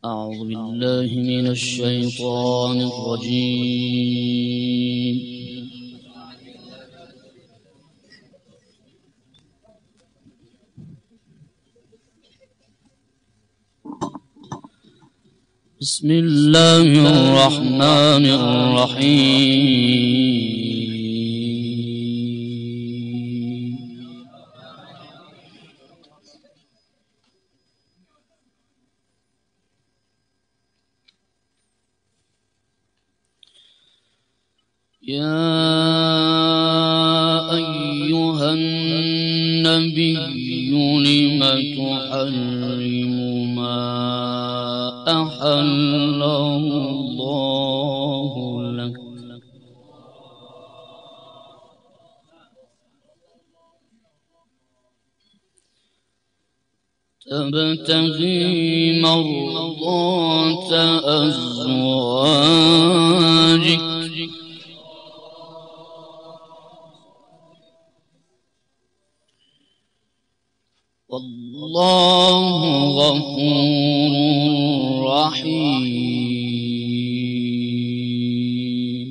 أعوذ بالله من الشيطان الرجيم. بسم الله الرحمن الرحيم. يا أيها النبي لم تحرم ما أحل الله لك تبتغي مرضات أزواجك والله غفور رحيم.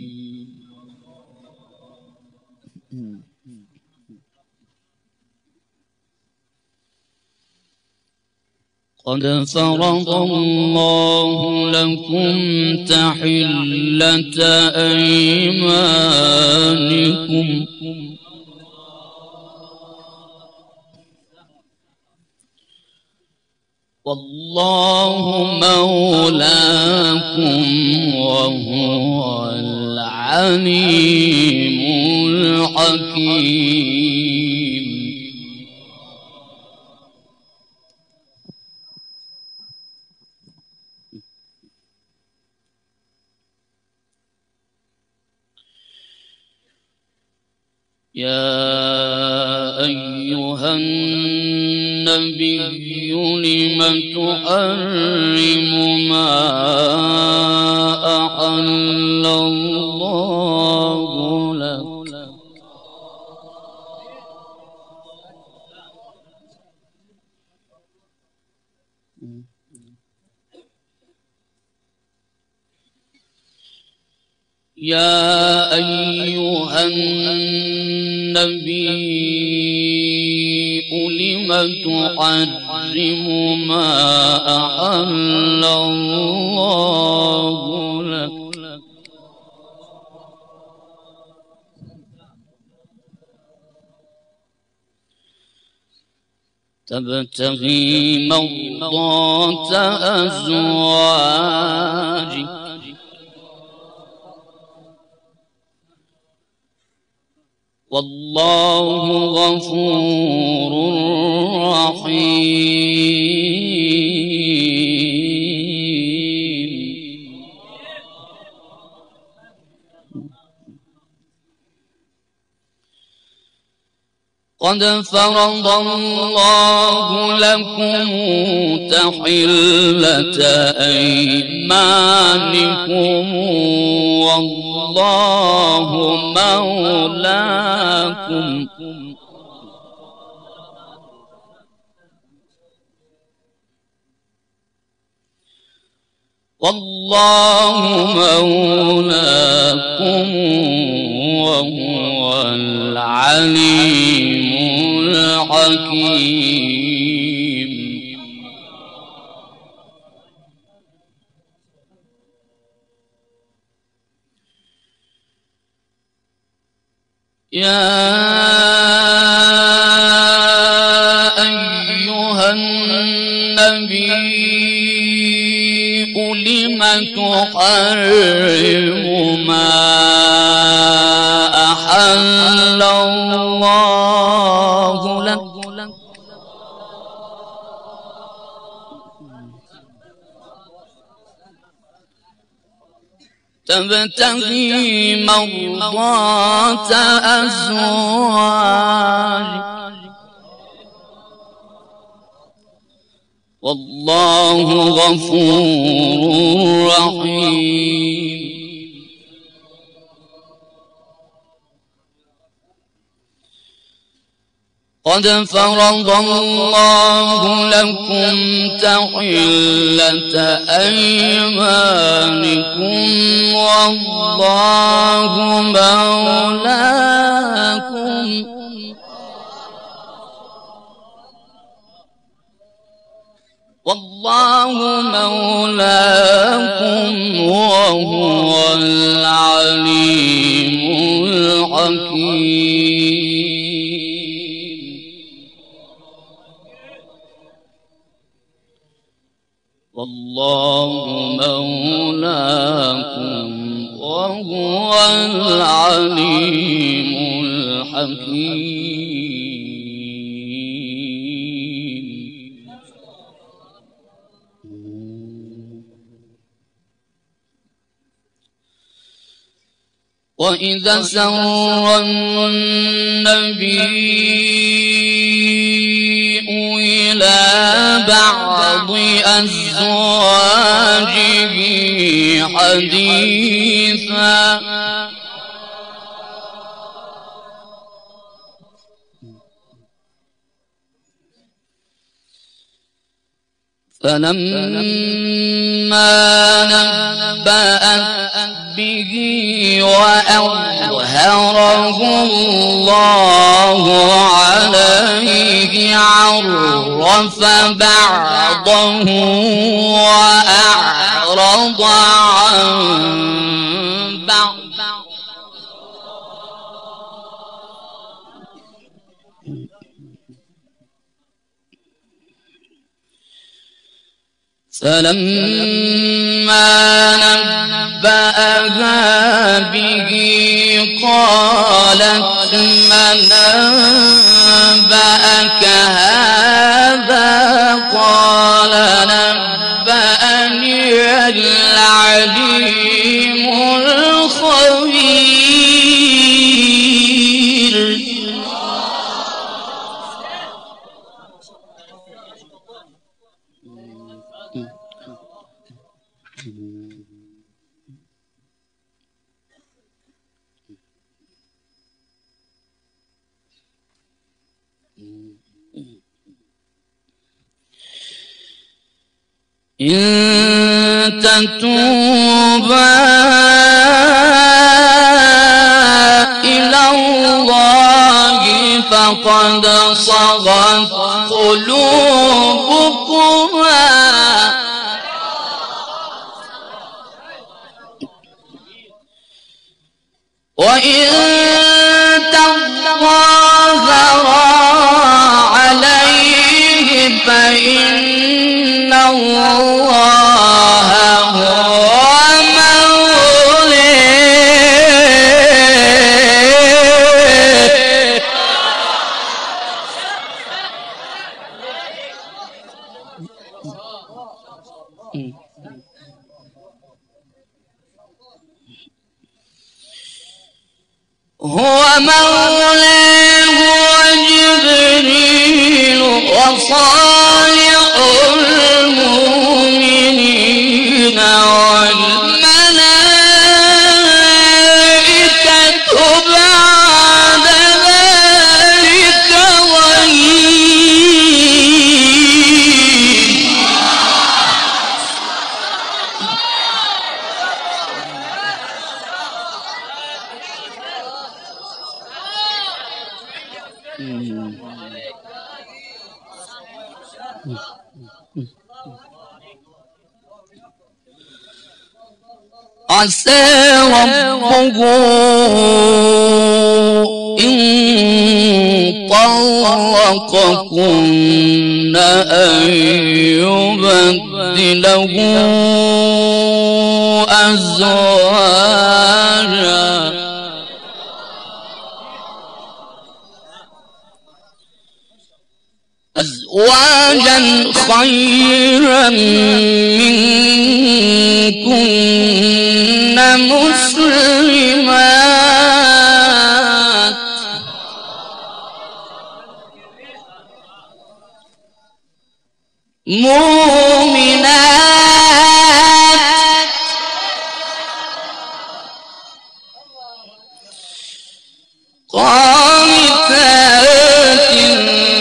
قد فرض الله لكم تحلة أيمانكم والله مولاكم وهو العليم الحكيم. يا أيها النبي لم تحرم ما أحل الله لك يا أيها النبي لم تحرم ما أحل الله لك تبتغي مرضات أزواجك والله غفور رحيم. قد فرض الله لكم تحلة أيمانكم والله مولاكم والله مولاكم وهو العليم الحكيم. يا أيها النبي لم تحرم ما أحل الله لك تبتغي مرضات أزواجك والله غفور رحيم. قد فرض الله لكم تحلة أيمانكم والله مولاكم وهو العليم الحكيم. والله مولاكم وهو العليم الحكيم. وإذا سر النبي إلى بعض أزواجه حديثا فلما نبأت به وأظهره الله عليه عرف بعضه وأعرض عن بعض فلما نبأها به قالت من أنبأك هذا قال نبأني العليم الخبير. إن تتوبا إلى الله فقد صغت قلوبكما وإن تظاهرا عليه فإن الله هو مولاه وجبريل وصالح المؤمنين والملائكة بعد ذلك ظهير. عسى ربه إن طلقكن أن يبدله أزواجا خيرا منكن مسلمات مؤمنات قانتات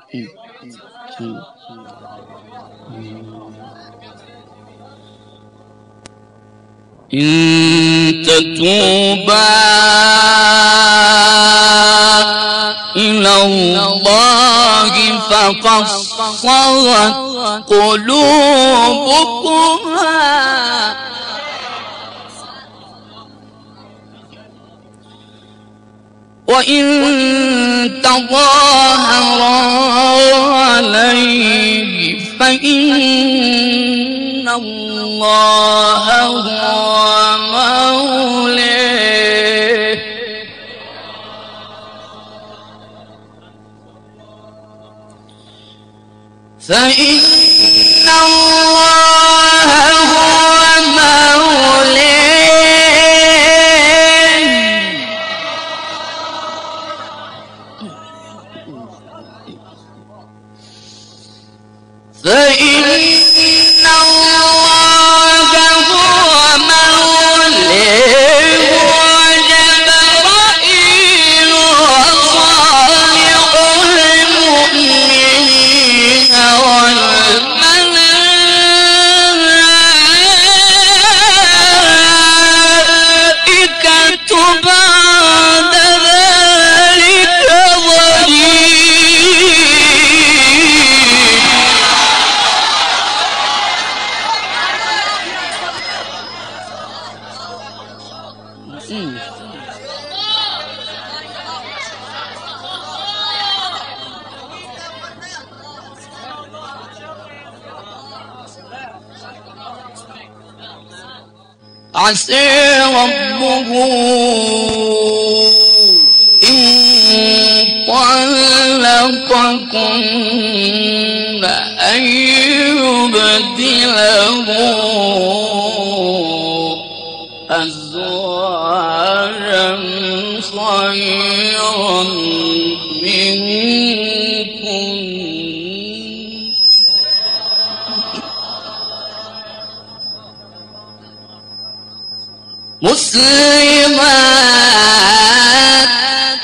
إن تتوبا إلى الله فقد صغت قلوبكما وإن تظاهرا عليه فإن الله هو مولاه فإن الله هو مولاه فإن الله هو مولاه وجبرائيل وصالح المؤمنين والملائكة بعد ذلك ظهير عسى ربه إن طلقكن أن يبدله أزواجا خيرا منكن مسلمات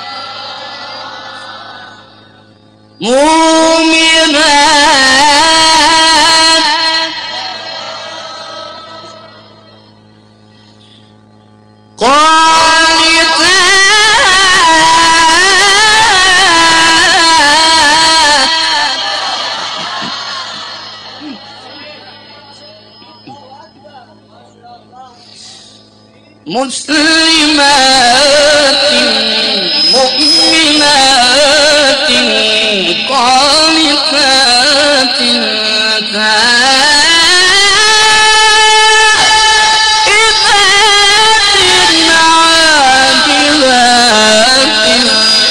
مؤمنات مسلمات مؤمنات قانتات تائبات عابدات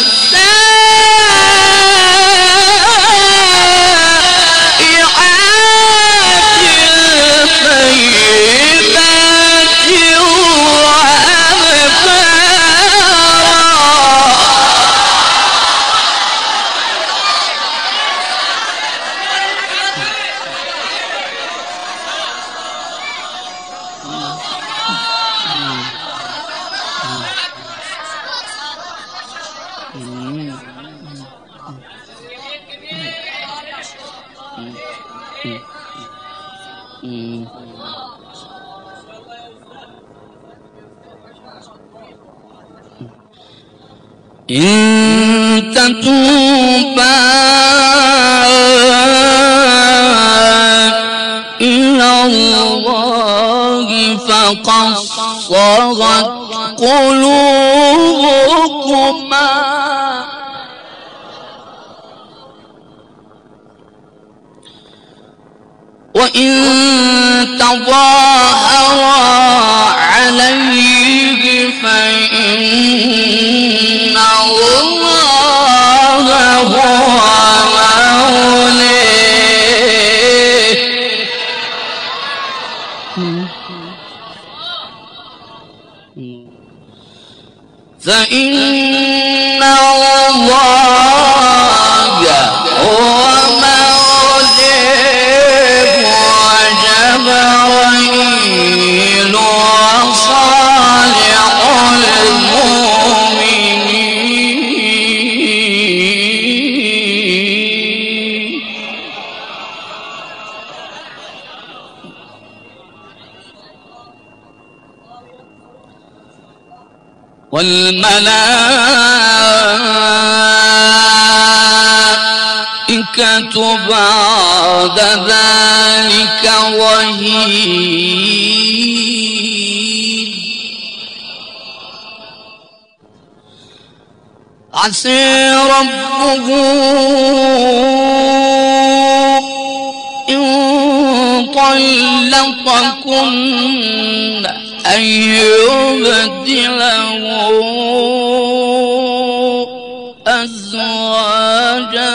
إن تتوبا إلى الله فقد صغت قلوبكما وإن تظاهرا عليه فإن الله هو مولاه فإن الله هو مولاه وجبرائيل وصالح المؤمنين والملائكة بعد ذلك ظهير عسى ربه إن طلقكن أن يبدله أزواجا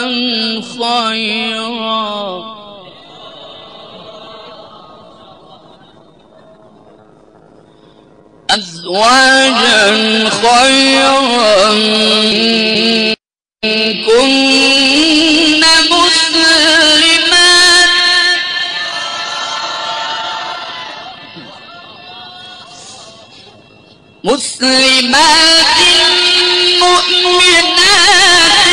خيرا كن مسلمات مؤمنات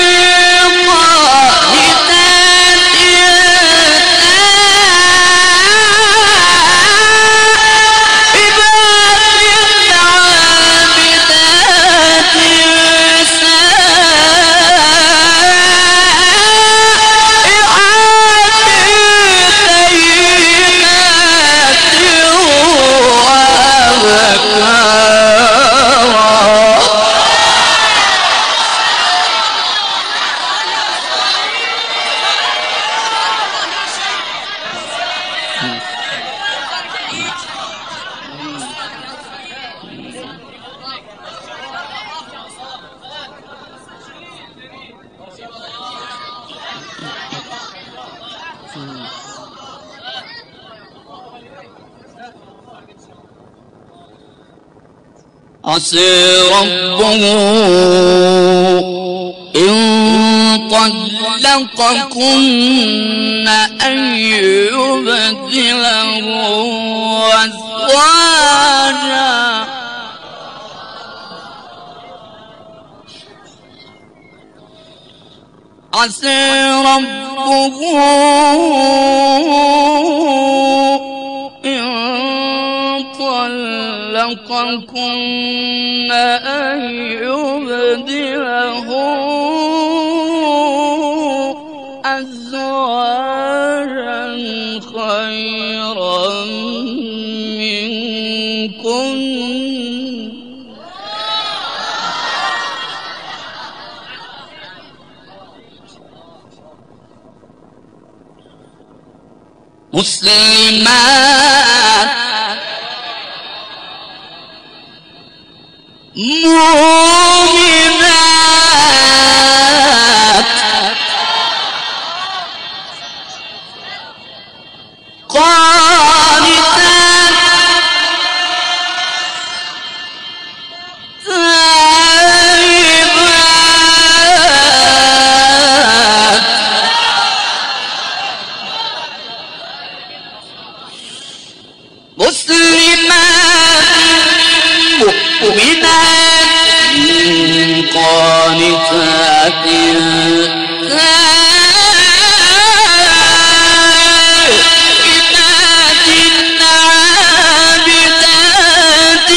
عسى ربه إن طلقكن أن يبدله أزواجا عسى ربه إن طلقكن أن يبدله أزواجا خيرا منكن مسلمات مؤمنات قانتات تائبات مسلمات مؤمنات قانتات تائبات عابدات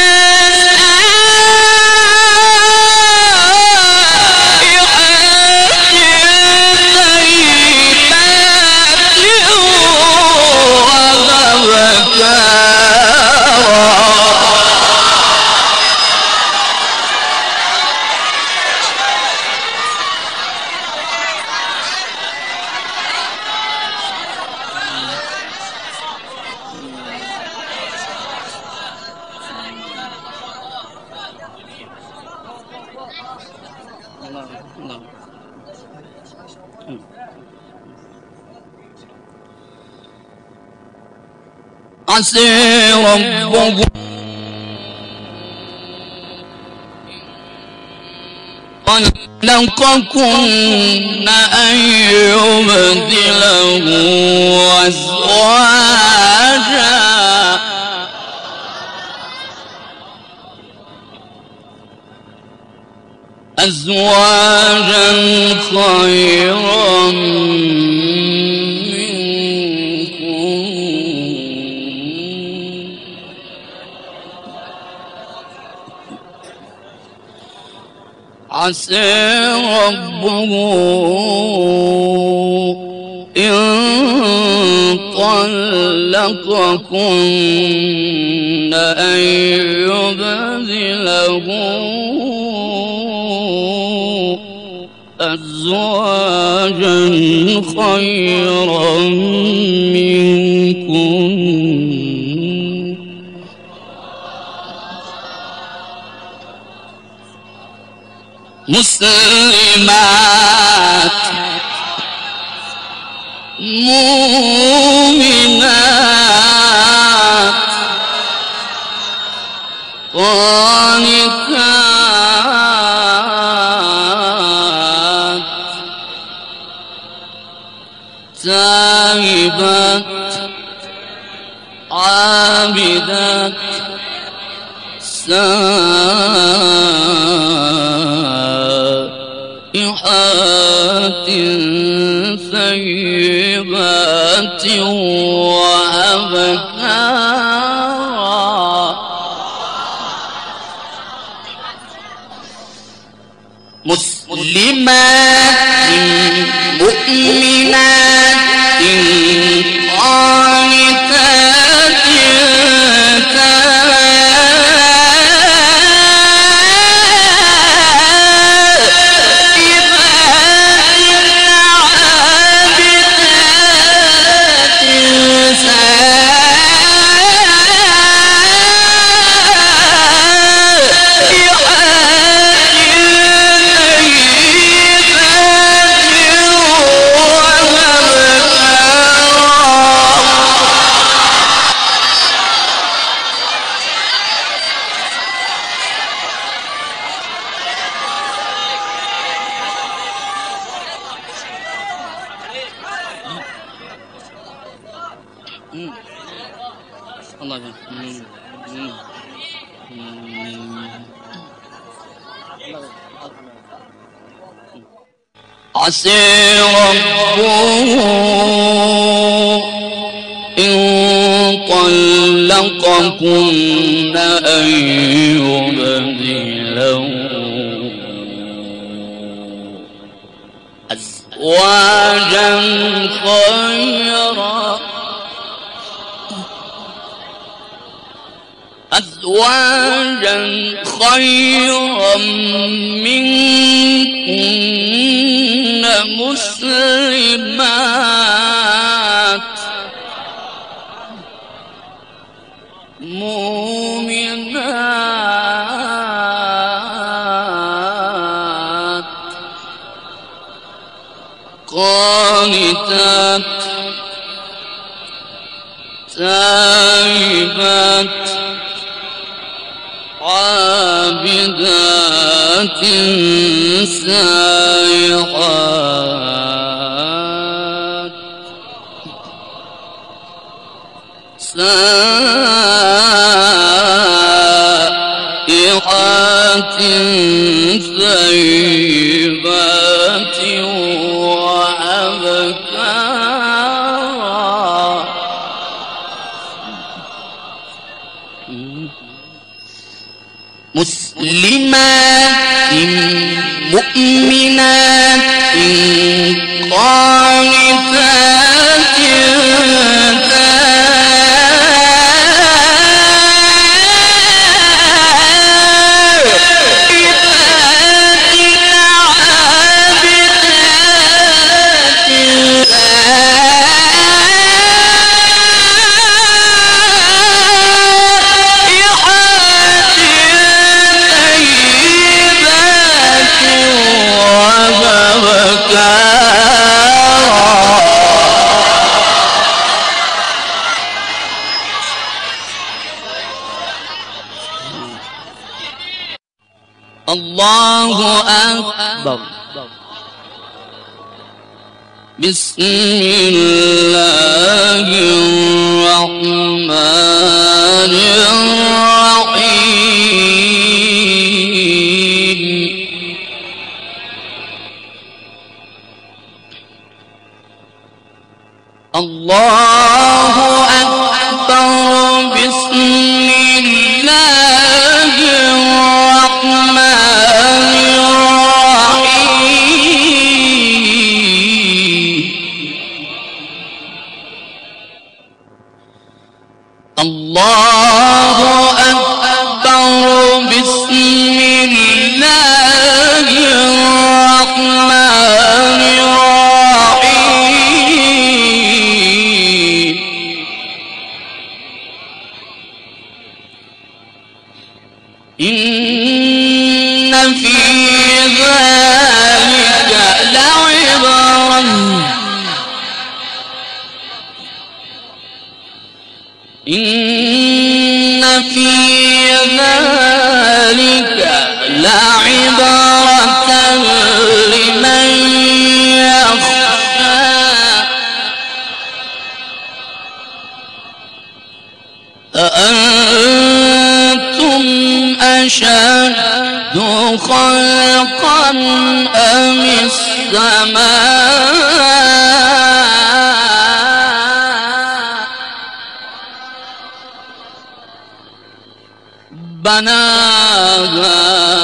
عسى ربه طلقكن أن يبدله أزواجا خيرا منكم عسى ربه إن طلقكن أن يبدله أزواجا خيرا منكن مسلمات مؤمنات قانتات تائبات عابدات سائحات ثيبات وأبكارا مسلمات مؤمنات قانتات الله عسى ربه إن طلقكن أن يبدله أزواجا خيرا أزواجا خيرا منكن مسلمات مؤمنات قانتات تائبات عابدات سائحات سائحات ثيبات وأبكارا مسلمات مؤمنات قانتات الله أكبر. بسم الله الرحمن الرحيم. الله أكبر. بسم الله الرحمن الرحيم. الله أكبر بسم الله الرحمن الرحيم إن في ذلك لعبرة إن في ذلك لعبرة لمن يخشى أأنتم أشد خلقا أم السماء بناها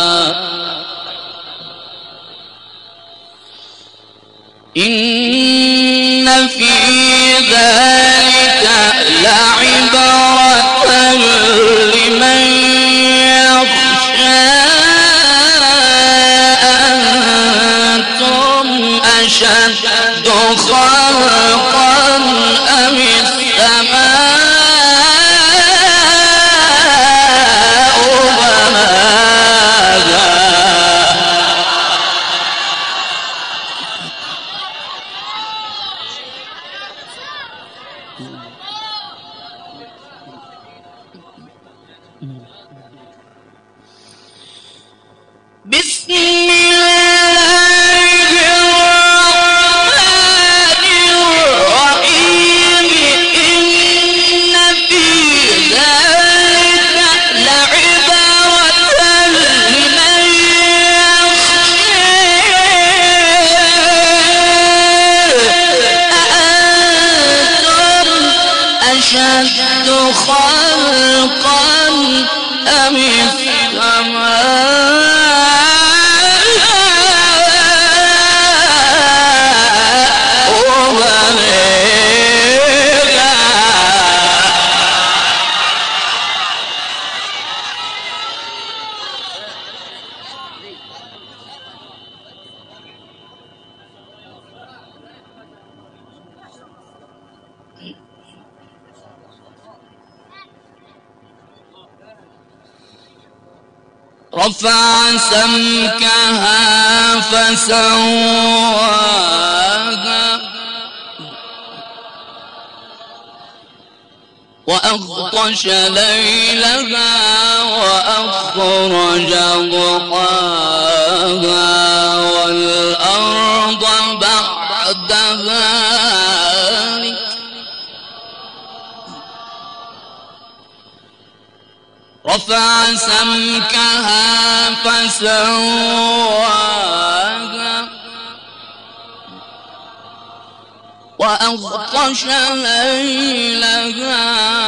إن في ذلك لعبرة لمن يخشى أأنتم أشد خلقا أم السماء بسم الله الرحمن الرحيم إن في ذلك لعبرة لمن يخشى أأنتم أشد خلقا أم السماء رفع سمكها فسواها وأغطش ليلها وأخرج ضحاها والأرض بعد ذلك رفع سمكها فسواها وأغطش ليلها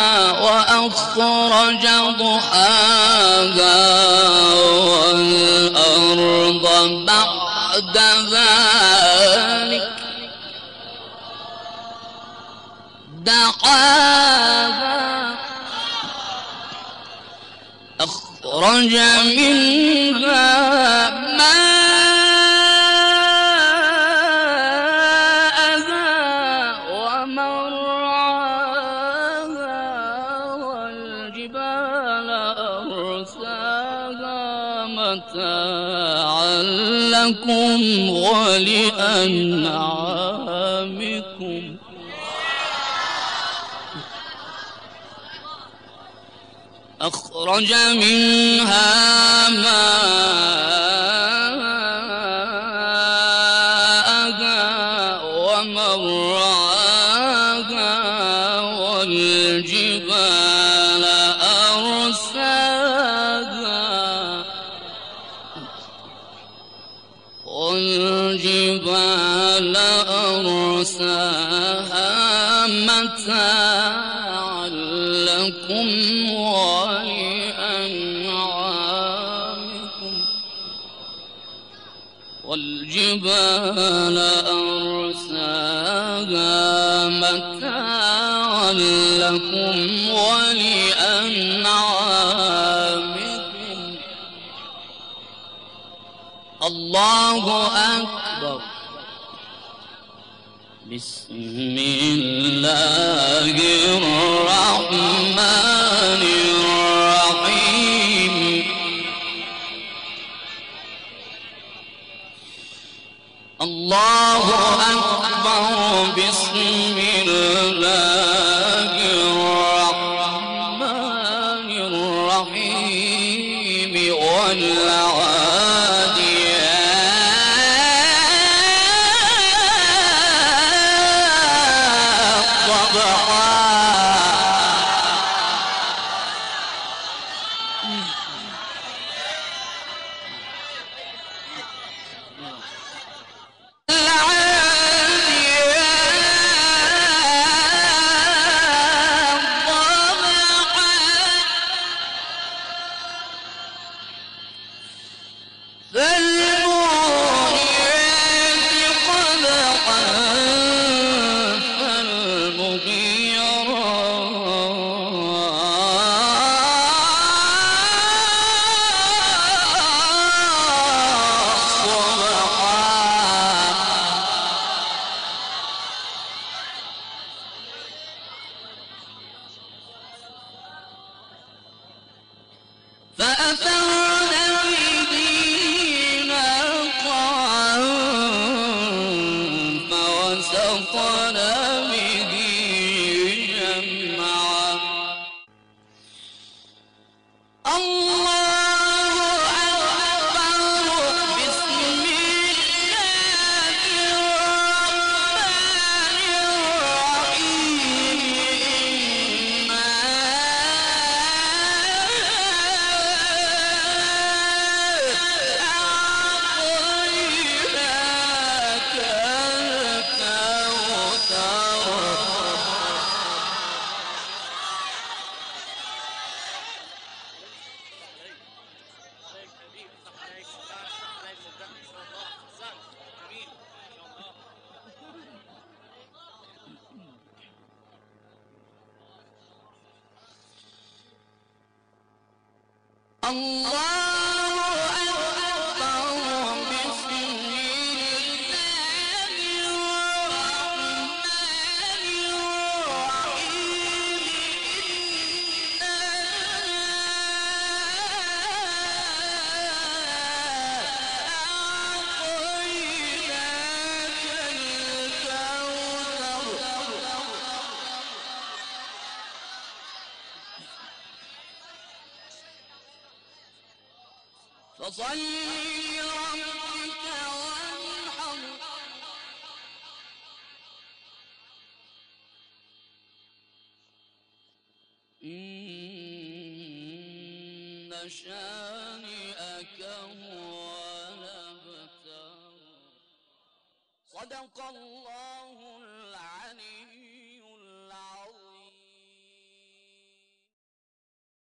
وأخرج ضحاها والأرض بعد ذلك دحاها أخرج منها ماءها ومرعاها والجبال أرساها متاعا لكم ولأنعامكم أخرج منها ماءها ومرعاها والجبال أرساها متاعا لكم ولأنعامكم والجبال أرساها متاعا لكم ولأنعامكم الله أكبر. بسم الله الرحمن الرحيم. الله أكبر. بسم الله الرحمن الرحيم. والعاديات ضبحا. فأثرن به نقعا فوسطن به جمعا. الله أكبر. بسم الله الرحمن الرحيم. الله أكبر. بسم الله الرحمن الرحيم. فصل لربك وانحر. إن شانئك هو الأبتر. صدق الله